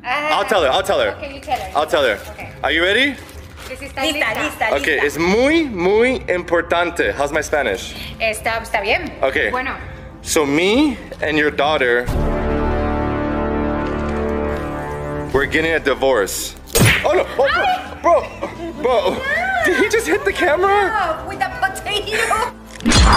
I'll tell her. Okay, you tell her. I'll tell her. Okay. Are you ready? Lista. Okay, es muy importante. How's my Spanish? Está bien. Okay. Bueno. So me and your daughter, we're getting a divorce. Oh no! Oh, bro! Did he just hit the camera? With a potato.